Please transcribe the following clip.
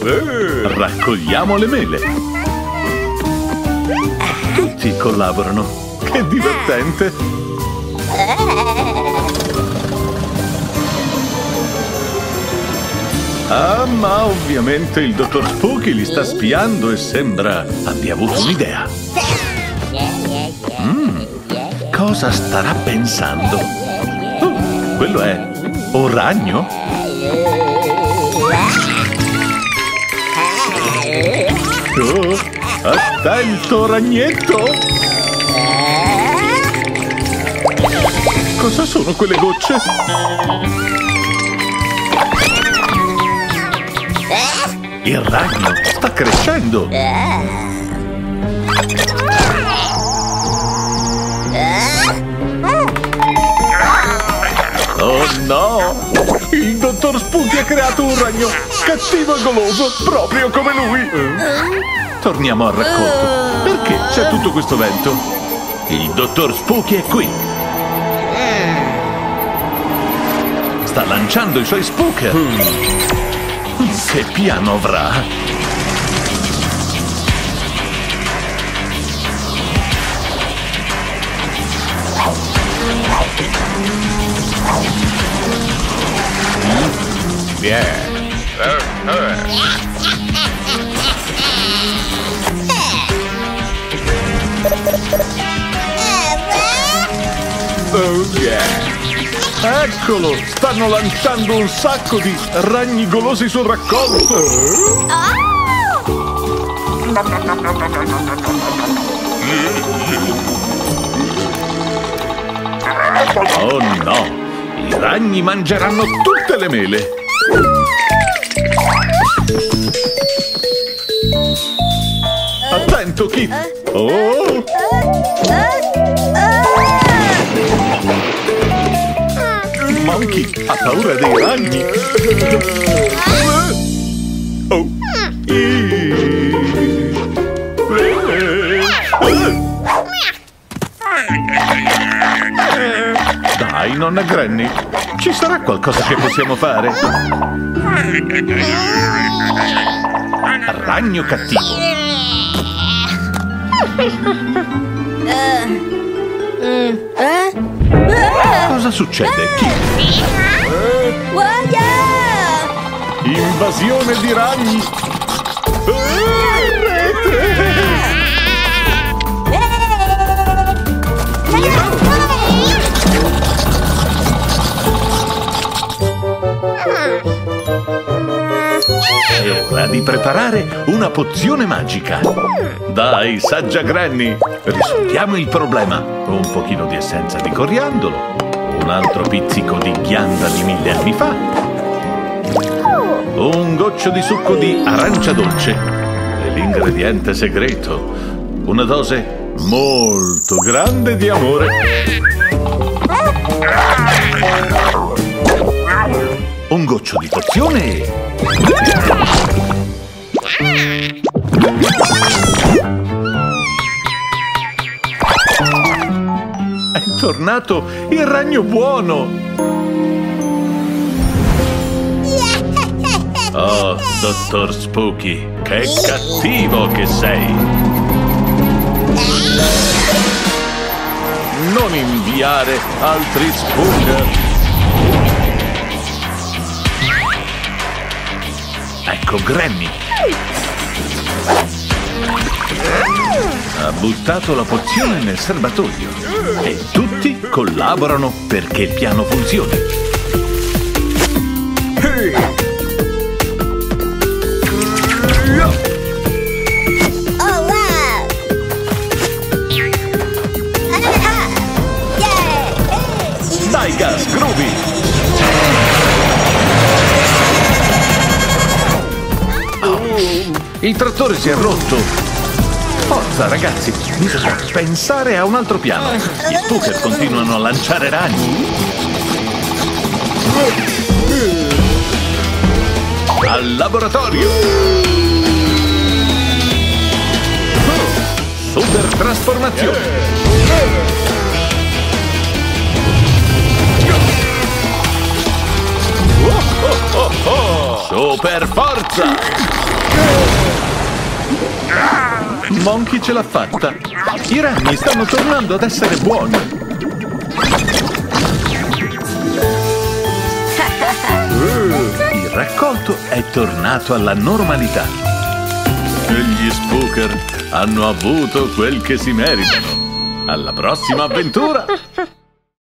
Raccogliamo le mele. Tutti collaborano. Che divertente! Ah, ma ovviamente il dottor Spooky li sta spiando e sembra abbia avuto un'idea. Cosa starà pensando? Oh, quello è un ragno? Oh, attento, ragnetto! Cosa sono quelle gocce? Il ragno sta crescendo! Oh no! Il dottor Spooky ha creato un ragno cattivo e goloso, proprio come lui! Torniamo al racconto. Perché c'è tutto questo vento? Il dottor Spooky è qui! Sta lanciando i suoi spooker! Che piano avrà? Oh yeah! Eccolo! Stanno lanciando un sacco di ragni golosi sul raccolto! Oh no! I ragni mangeranno tutte le mele! Attento, Kit! Oh! Monkey ha paura dei ragni! Oh! Dai, nonna Granny! Ci sarà qualcosa che possiamo fare? Ragno cattivo! Cosa succede? Chi? Invasione di ragni! È ora di preparare una pozione magica. Dai, saggia Granny, risolviamo il problema. Un pochino di essenza di coriandolo, un altro pizzico di ghianda di 1000 anni fa, un goccio di succo di arancia dolce e l'ingrediente segreto, una dose molto grande di amore. Un goccio di pozione. È tornato il ragno buono. Oh, dottor Spooky, che cattivo che sei. Non inviare altri spooker. Ecco Granny. Ha buttato la pozione nel serbatoio e tutti collaborano perché il piano funzioni. Oh wow! Dai gas, Groovy! Il trattore si è rotto! Forza ragazzi, bisogna pensare a un altro piano. Gli spooker continuano a lanciare ragni. Al laboratorio! Super trasformazione! Super per forza! Monkey ce l'ha fatta! I ragni stanno tornando ad essere buoni! Il raccolto è tornato alla normalità! E gli Spooker hanno avuto quel che si meritano! Alla prossima avventura!